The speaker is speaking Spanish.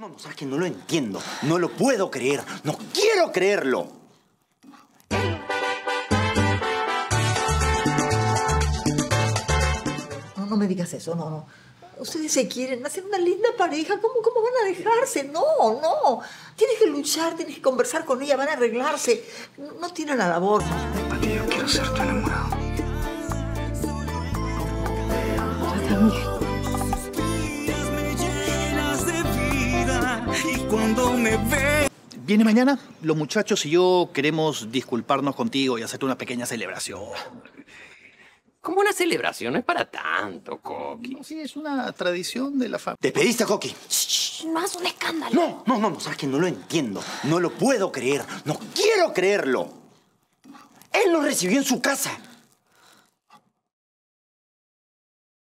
No, sabes que no lo entiendo. No lo puedo creer. No quiero creerlo. No me digas eso, no. Ustedes se quieren, hacen una linda pareja. ¿Cómo van a dejarse? No. Tienes que luchar, tienes que conversar con ella, van a arreglarse. No tienen la labor. Porque yo quiero ser tu enamorado. Yo también. Viene mañana, los muchachos y yo queremos disculparnos contigo y hacerte una pequeña celebración. ¿Cómo una celebración? No es para tanto, Coqui. Sí, es una tradición de la familia. ¿Te pediste, Coqui? No hagas un escándalo. No, sabes que no lo entiendo. No lo puedo creer. No quiero creerlo. Él nos recibió en su casa.